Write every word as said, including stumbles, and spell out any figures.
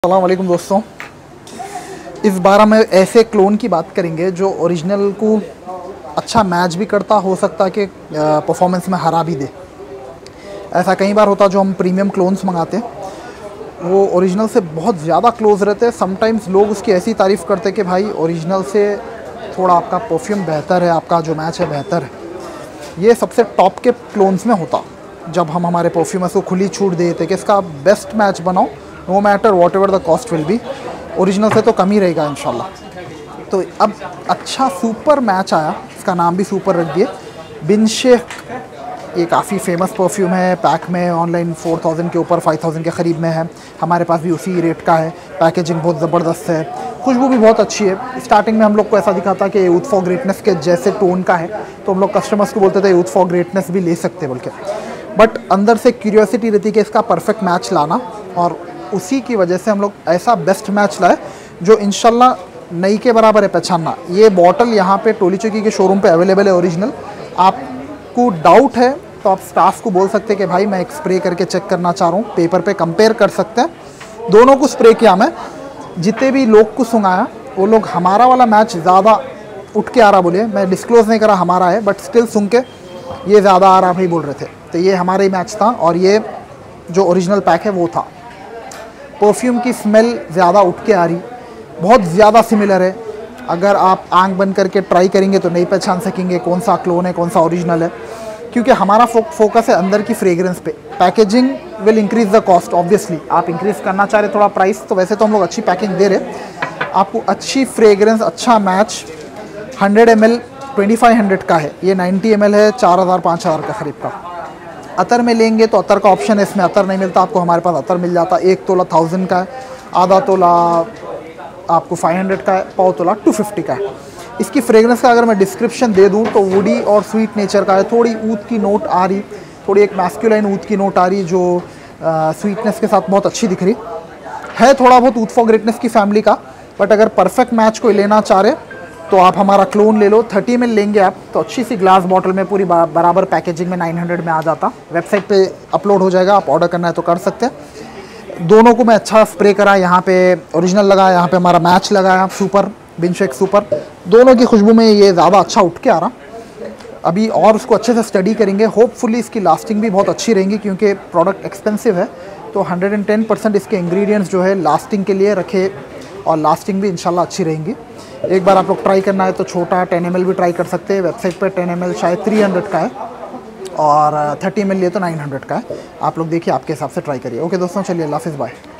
अस्सलाम वालेकुम दोस्तों, इस बार हम ऐसे क्लोन की बात करेंगे जो ओरिजिनल को अच्छा मैच भी करता, हो सकता है कि परफॉर्मेंस में हरा भी दे। ऐसा कई बार होता, जो हम प्रीमियम क्लोन्स मंगाते हैं वो ओरिजिनल से बहुत ज़्यादा क्लोज रहते हैं। समटाइम्स लोग उसकी ऐसी तारीफ़ करते हैं कि भाई ओरिजिनल से थोड़ा आपका परफ्यूम बेहतर है, आपका जो मैच है बेहतर है। ये सबसे टॉप के क्लोन्स में होता, जब हम हमारे परफ्यूमर्स को खुली छूट देते कि इसका बेस्ट मैच बनाओ, no matter whatever the cost will be, original से तो कम ही रहेगा इंशाल्लाह। तो अब अच्छा सुपर मैच आया, इसका नाम भी सुपर रख दिए, बिन शेख। ये काफ़ी फेमस परफ्यूम है, पैक में ऑनलाइन फोर थाउजेंड के ऊपर फाइव थाउजेंड के करीब में है। हमारे पास भी उसी रेट का है। पैकेजिंग बहुत ज़बरदस्त है, खुशबू भी बहुत अच्छी है। स्टार्टिंग में हम लोग को ऐसा दिखा था कि यूथ फॉर ग्रेटनेस के जैसे टोन का है, तो हम लोग कस्टमर्स को बोलते थे यूथ फॉर ग्रेटनेस भी ले सकते बल्कि, बट अंदर से क्यूरियोसिटी रहती कि इसका परफेक्ट मैच लाना, और उसी की वजह से हम लोग ऐसा बेस्ट मैच लाए जो इंशाल्लाह नई के बराबर है पहचानना। ये बॉटल यहाँ पे टोली चौकी के शोरूम पे अवेलेबल है ओरिजिनल। आपको डाउट है तो आप स्टाफ को बोल सकते हैं कि भाई मैं एक स्प्रे करके चेक करना चाह रहा हूँ, पेपर पे कंपेयर कर सकते हैं। दोनों को स्प्रे किया मैं, जितने भी लोग को सुनाया वो लोग हमारा वाला मैच ज़्यादा उठ के आ रहा बोले। मैं डिस्क्लोज़ नहीं करा हमारा है, बट स्टिल सुन के ये ज़्यादा आ रहा भाई बोल रहे थे। तो ये हमारा ही मैच था, और ये जो ओरिजिनल पैक है वो था। परफ्यूम की स्मेल ज़्यादा उठ के आ रही, बहुत ज़्यादा सिमिलर है। अगर आप आंख बंद करके ट्राई करेंगे तो नहीं पहचान सकेंगे कौन सा क्लोन है कौन सा ओरिजिनल है, क्योंकि हमारा फो, फोकस है अंदर की फ्रेग्रेंस पे। Packaging will increase the cost obviously. आप इंक्रीज़ करना चाह रहे थोड़ा प्राइस, तो वैसे तो हम लोग अच्छी पैकिंग दे रहे। आपको अच्छी फ्रेग्रेंस, अच्छा match, hundred M L twenty five hundred का है, ये नाइन्टी एम एल है, चार हज़ार पाँच हज़ार का करीब का। अतर में लेंगे तो अतर का ऑप्शन है, इसमें अतर नहीं मिलता आपको, हमारे पास अतर मिल जाता। एक तोला थाउजेंड का है, आधा तोला आपको फाइव हंड्रेड का है, पाव तोला टू फिफ्टी का है। इसकी फ्रेग्रेंस का अगर मैं डिस्क्रिप्शन दे दूं तो वुडी और स्वीट नेचर का है। थोड़ी ऊद की नोट आ रही, थोड़ी एक मैस्कुलाइन ऊद की नोट आ रही, जो स्वीटनेस के साथ बहुत अच्छी दिख रही है। थोड़ा बहुत यूथ फॉर ग्रेटनेस की फैमिली का, बट अगर परफेक्ट मैच कोई लेना चाह रहे तो आप हमारा क्लोन ले लो। थर्टी में लेंगे आप तो अच्छी सी ग्लास बॉटल में पूरी बराबर पैकेजिंग में नाइन हंड्रेड में आ जाता। वेबसाइट पे अपलोड हो जाएगा, आप ऑर्डर करना है तो कर सकते हैं। दोनों को मैं अच्छा स्प्रे करा, यहाँ पे ओरिजिनल लगा, यहाँ पे हमारा मैच लगाया सुपर, बिन शेक सुपर। दोनों की खुशबू में ये ज़्यादा अच्छा उठ के आ रहा। अभी और उसको अच्छे से स्टडी करेंगे, होपफुली इसकी लास्टिंग भी बहुत अच्छी रहेंगी, क्योंकि प्रोडक्ट एक्सपेंसिव है। तो हंड्रेड एंड टेन परसेंट इसके इंग्रेडिएंट्स जो है लास्टिंग के लिए रखे, और लास्टिंग भी इंशाल्लाह अच्छी रहेंगी। एक बार आप लोग ट्राई करना है तो छोटा टेन एम एल भी ट्राई कर सकते हैं। वेबसाइट पर टेन एम एल शायद थ्री हंड्रेड का है, और थर्टी एम एल लिए तो नाइन हंड्रेड का है। आप लोग देखिए, आपके हिसाब से ट्राई करिए। ओके दोस्तों, चलिए अल्लाह हाफिज़, बाय।